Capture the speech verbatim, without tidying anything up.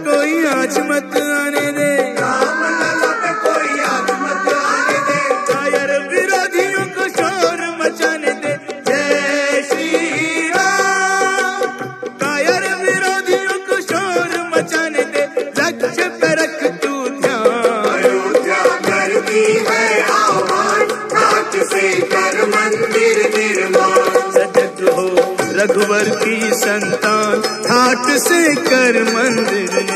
कोई आँच मत आने दे, राम लला पे कोई आँच मत आने दे, कायर विरोधियों को शोर मचाने दे। जय श्री राम। कायर विरोधियों को शोर मचाने दे, लक्ष्य पे रख तू ध्यान। अयोध्या करती है आह्वान, ठाट से कर मंदिर निर्माण। सजग हो रघुवर की संतान, ठाट से कर मंदिर